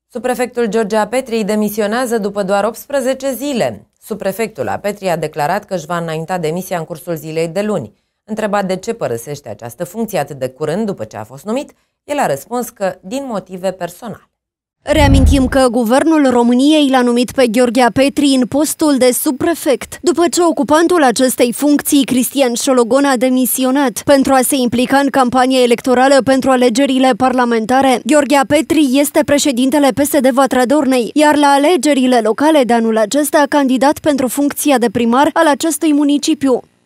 Subprefectul George Apetri demisionează după doar 18 zile. Subprefectul Apetri a declarat că își va înainta demisia în cursul zilei de luni. Întrebat de ce părăsește această funcție atât de curând după ce a fost numit, el a răspuns că din motive personale. Reamintim că Guvernul României l-a numit pe Gheorghe Apetri în postul de subprefect, după ce ocupantul acestei funcții, Cristian Șologon, a demisionat. Pentru a se implica în campania electorală pentru alegerile parlamentare, Gheorghe Apetri este președintele PSD Vatra Dornei, iar la alegerile locale de anul acesta a candidat pentru funcția de primar al acestui municipiu.